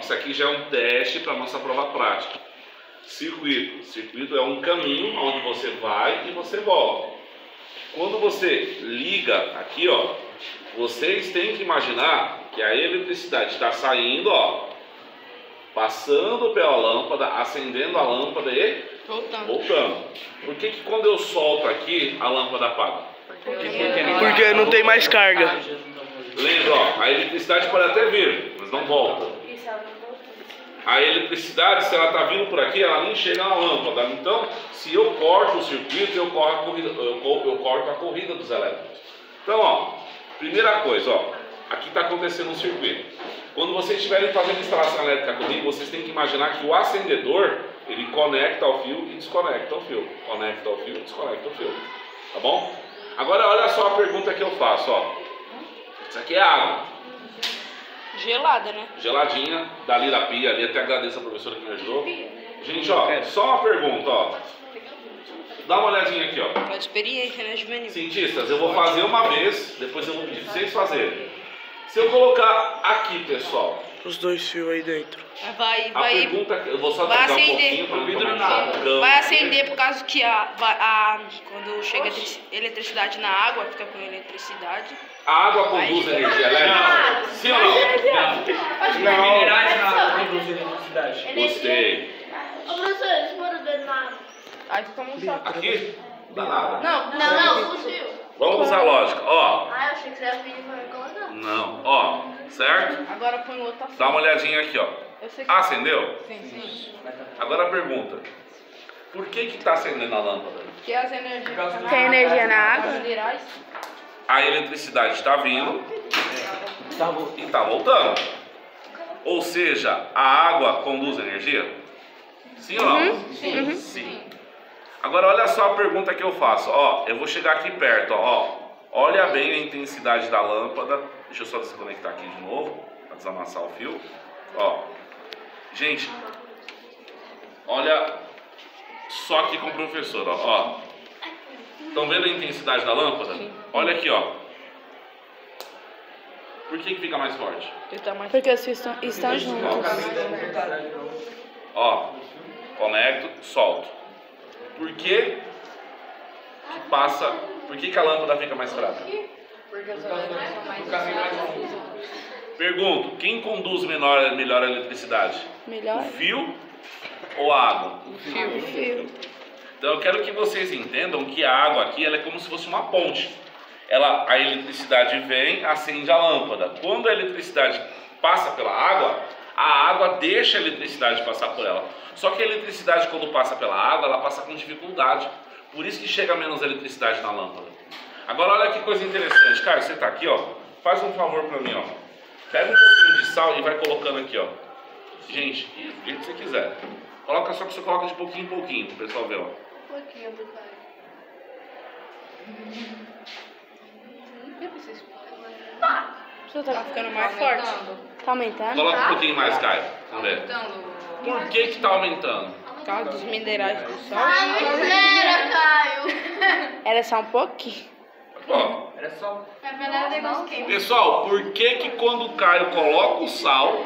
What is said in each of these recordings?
isso aqui já é um teste para nossa prova prática. Circuito. Circuito é um caminho onde você vai e você volta. Quando você liga aqui, ó, vocês têm que imaginar que a eletricidade está saindo, ó, passando pela lâmpada, acendendo a lâmpada e voltando. Por que quando eu solto aqui, a lâmpada apaga? Porque não tem mais carga. Lembra, ó, a eletricidade pode até vir, mas não volta. A eletricidade, se ela está vindo por aqui, ela nem chega na lâmpada. Então, se eu corto o circuito, eu corto a corrida dos elétrons. Então, ó, primeira coisa, ó, aqui está acontecendo um circuito. Quando vocês estiverem fazendo instalação elétrica comigo, vocês têm que imaginar que o acendedor, ele conecta ao fio e desconecta ao fio. Conecta ao fio e desconecta ao fio. Tá bom? Agora, olha só a pergunta que eu faço, ó. Isso aqui é água. Gelada, né? Geladinha, dali da pia, ali, até agradeço a professora que me ajudou. Gente, ó, só uma pergunta, ó. Dá uma olhadinha aqui, ó. Pela experiência, né, juvenil? Cientistas, eu vou fazer uma vez, depois eu vou pedir pra vocês fazerem. Se eu colocar aqui, pessoal, os dois fios aí dentro. Vai eu vou só vai pegar um acender. pouquinho pra Vai acender por causa que quando chega eletricidade na água, fica com eletricidade. A água conduz energia elétrica? Sim ou não? Não. Minerais na água conduzem eletricidade. Gostei. Ô, professor, eles foram o dedo na água. Aí fica muito choque. Aqui? Dá nada. Não, fugiu. Vamos usar lógica, ó. Ah, eu achei que você ia pedir pra me colocar. Não, ó, certo? Agora põe o outro. Dá uma olhadinha aqui, ó. Acendeu? Sim. Agora a pergunta. Por que está acendendo a lâmpada? Que as energias. Tem energia na água? Minerais. A eletricidade está vindo e está voltando. Ou seja, a água conduz energia? Sim ou não? Sim. Agora olha só a pergunta que eu faço. Ó, eu vou chegar aqui perto, ó. Olha bem a intensidade da lâmpada. Deixa eu só desconectar aqui de novo para desamassar o fio. Ó, gente, olha só aqui com o professor, ó. Estão vendo a intensidade da lâmpada? Olha aqui, ó. Por que fica mais forte? Porque os fios estão juntos. Ó, conecto, solto. Por que a lâmpada fica mais fraca? Porque as energias são mais. Pergunto, quem conduz melhor a eletricidade? Melhor? O fio ou a água? O fio. Então eu quero que vocês entendam que a água aqui ela é como se fosse uma ponte. A eletricidade vem, acende a lâmpada. Quando a eletricidade passa pela água, a água deixa a eletricidade passar por ela. Só que a eletricidade, quando passa pela água, ela passa com dificuldade. Por isso que chega menos eletricidade na lâmpada. Agora olha que coisa interessante. Cara, você está aqui, ó. Faz um favor para mim, ó. Pega um pouquinho de sal e vai colocando aqui, ó. Gente, do jeito que você quiser. Coloca, só que você coloca de pouquinho em pouquinho, pro pessoal ver, ó. Um pouquinho do cara. Você tá ficando mais forte. Tá aumentando? Coloca um pouquinho mais, Caio. Vamos ver. Por que que tá aumentando? Por causa dos minerais do sal. Miséria, Caio. Era só um pouquinho. Ó, Era só. pessoal, por que que quando o Caio coloca o sal,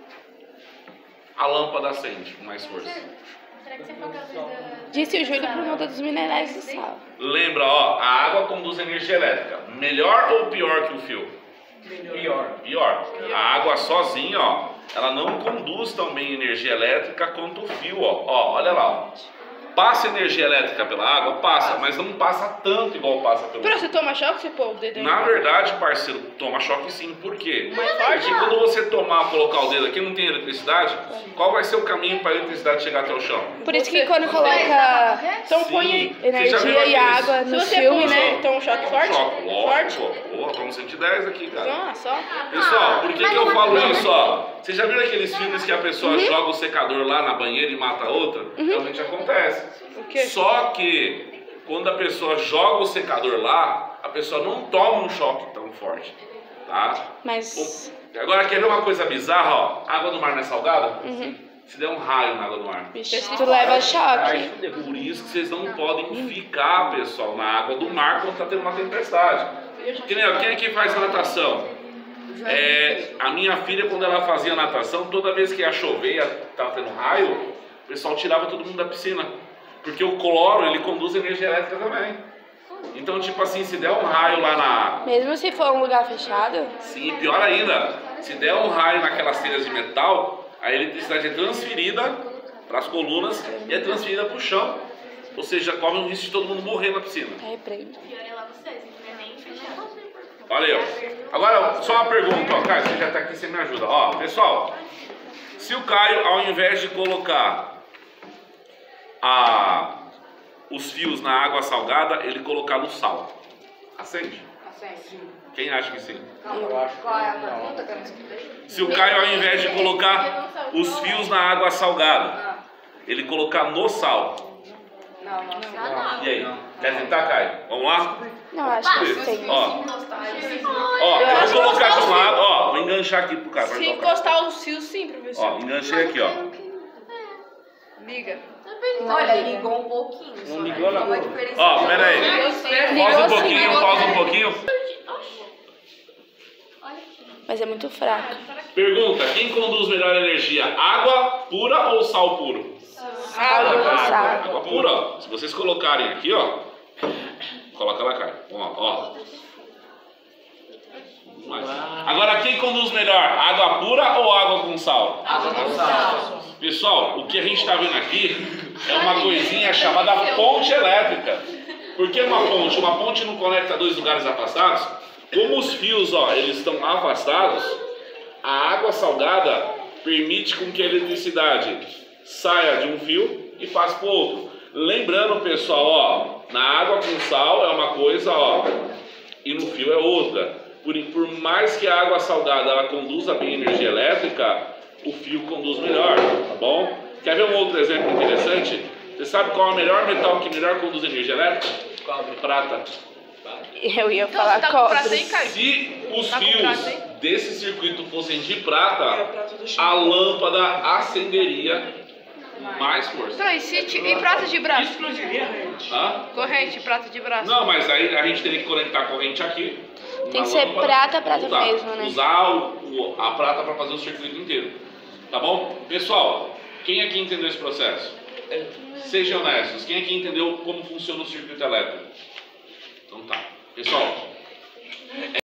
a lâmpada acende com mais força? Disse o Júlio por conta dos minerais do sal. Lembra, ó, a água conduz energia elétrica. Melhor ou pior que o fio? Pior. A água sozinha, ó, ela não conduz tão bem energia elétrica quanto o fio, ó. Ó, olha lá, ó. Passa energia elétrica pela água? Passa, mas não passa tanto igual passa pelo fio. Você toma choque se pôr o dedo aí? Na verdade, parceiro, toma choque sim. Por quê? Mais forte? Porque quando você colocar o dedo aqui, não tem eletricidade, qual vai ser o caminho para a eletricidade chegar até o chão? Por isso que quando coloca Então Sim. põe aí. energia e água no Se você filme, pôr, né? então um choque forte? Choque, Forte? lógico. Pô, estamos 110 aqui, cara. Só? Pessoal, por que que eu falo isso, ó? Vocês já viram aqueles filmes que a pessoa joga o secador lá na banheira e mata a outra? Realmente acontece. O quê? Só que quando a pessoa joga o secador lá, a pessoa não toma um choque tão forte, tá? Mas... Agora, quer ver uma coisa bizarra, ó? Água do mar não é salgada? Se der um raio na água do mar. tu leva choque. Por isso que vocês não podem ficar, pessoal, na água do mar quando tá tendo uma tempestade. Quem aqui faz natação? A minha filha, quando ela fazia natação, toda vez que ia chover, estava tendo raio, o pessoal tirava todo mundo da piscina. Porque o cloro, ele conduz energia elétrica também. Então, tipo assim, se der um raio lá na... Mesmo se for um lugar fechado? Sim, pior ainda. Se der um raio naquelas telhas de metal, a eletricidade é transferida para as colunas e é transferida para o chão. Ou seja, corre o risco de todo mundo morrer na piscina. Olha aí, ó. Agora, só uma pergunta, ó, Caio, você já está aqui, você me ajuda. Ó, pessoal, se o Caio, ao invés de colocar os fios na água salgada, ele colocar no sal, acende? Acende. Quem acha que sim? Eu acho que Qual é a pergunta que eu não escutei? Se o Caio, ao invés de colocar os fios na água salgada, ele colocar no sal, Não. e aí? Quer tentar, Caio? Vamos lá? Não, acho que sim. Ó, eu vou colocar de um lado, ó, vou enganchar aqui pro cara. Se encostar os fios, sim, professor. Ó, enganchei aqui, ó. Liga. Olha, ligou um pouquinho. Não ligou na boca. Ó, pera aí. Pausa um pouquinho. Mas é muito fraco. Pergunta, quem conduz melhor energia? Água pura ou sal puro? Água pura. Se vocês colocarem aqui, ó. Coloca lá, Caio. Ó. Agora, quem conduz melhor? Água pura ou água com sal? Água com sal. Pessoal, o que a gente está vendo aqui é uma coisinha chamada ponte elétrica. Por que uma ponte? Uma ponte não conecta dois lugares afastados? Como os fios, ó, eles estão afastados, a água salgada permite com que a eletricidade saia de um fio e passe para o outro. Lembrando, pessoal, ó, na água com sal é uma coisa, ó, e no fio é outra. Por mais que a água salgada ela conduza bem energia elétrica, o fio conduz melhor, tá bom? Quer ver um outro exemplo interessante? Você sabe qual é o melhor metal que melhor conduz energia elétrica? Cobre. Prata. Eu ia falar cobre. Se os fios desse circuito fossem de prata, a lâmpada acenderia mais força. Então, e prata de braço? Explodiria, gente. Hã? Corrente, prata de braço. Não, mas aí a gente teria que conectar a corrente aqui. Tem na que ser lâmpada, prata mesmo, né? Usar a prata para fazer o circuito inteiro. Tá bom? Pessoal, quem aqui entendeu esse processo? Sejam honestos. Quem aqui entendeu como funciona o circuito elétrico? Então tá. Pessoal,